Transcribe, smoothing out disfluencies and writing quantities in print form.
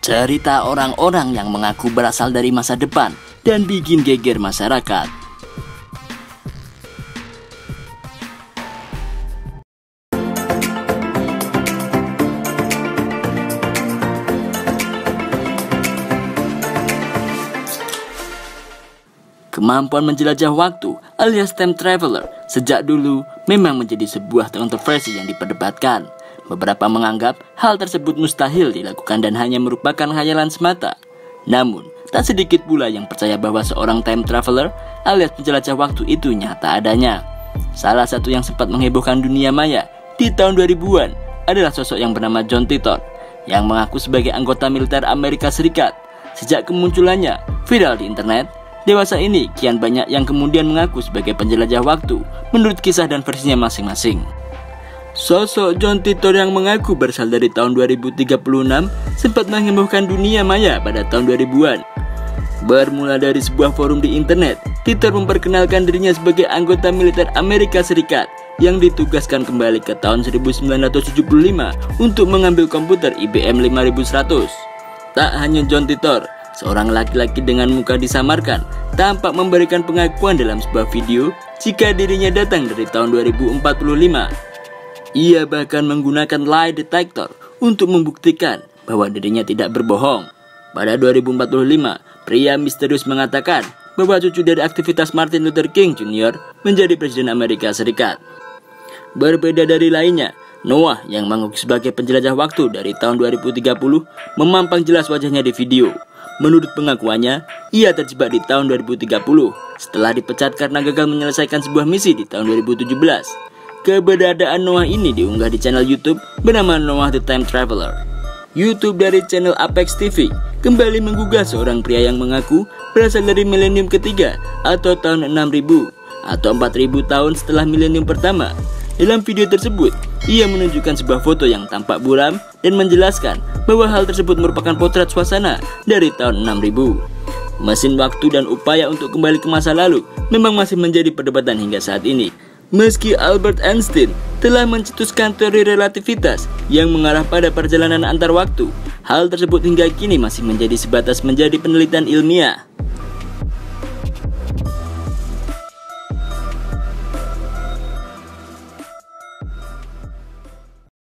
Cerita orang-orang yang mengaku berasal dari masa depan dan bikin geger masyarakat. Kemampuan menjelajah waktu alias time traveler sejak dulu memang menjadi sebuah kontroversi yang diperdebatkan. Beberapa menganggap hal tersebut mustahil dilakukan dan hanya merupakan khayalan semata. Namun, tak sedikit pula yang percaya bahwa seorang time traveler alias penjelajah waktu itu nyata adanya. Salah satu yang sempat menghebohkan dunia maya di tahun 2000-an adalah sosok yang bernama John Titor yang mengaku sebagai anggota militer Amerika Serikat. Sejak kemunculannya viral di internet, dewasa ini kian banyak yang kemudian mengaku sebagai penjelajah waktu menurut kisah dan versinya masing-masing. Sosok John Titor yang mengaku berasal dari tahun 2036 sempat menghebohkan dunia maya pada tahun 2000-an. Bermula dari sebuah forum di internet, Titor memperkenalkan dirinya sebagai anggota militer Amerika Serikat yang ditugaskan kembali ke tahun 1975 untuk mengambil komputer IBM 5100. Tak hanya John Titor, seorang laki-laki dengan muka disamarkan tampak memberikan pengakuan dalam sebuah video jika dirinya datang dari tahun 2045. Ia bahkan menggunakan lie detector untuk membuktikan bahwa dirinya tidak berbohong. Pada 2045, pria misterius mengatakan bahwa cucu dari aktivitas Martin Luther King Jr. menjadi Presiden Amerika Serikat. Berbeda dari lainnya, Noah yang mengaku sebagai penjelajah waktu dari tahun 2030 memampang jelas wajahnya di video. Menurut pengakuannya, ia terjebak di tahun 2030 setelah dipecat karena gagal menyelesaikan sebuah misi di tahun 2017. Keberadaan Noah ini diunggah di channel YouTube bernama Noah the Time Traveler. YouTube dari channel Apex TV kembali menggugah seorang pria yang mengaku berasal dari milenium ketiga atau tahun 6000 atau 4000 tahun setelah milenium pertama. Dalam video tersebut, ia menunjukkan sebuah foto yang tampak buram dan menjelaskan bahwa hal tersebut merupakan potret suasana dari tahun 6000. Mesin waktu dan upaya untuk kembali ke masa lalu memang masih menjadi perdebatan hingga saat ini. Meski Albert Einstein telah mencetuskan teori relativitas yang mengarah pada perjalanan antar waktu, hal tersebut hingga kini masih menjadi sebatas menjadi penelitian ilmiah.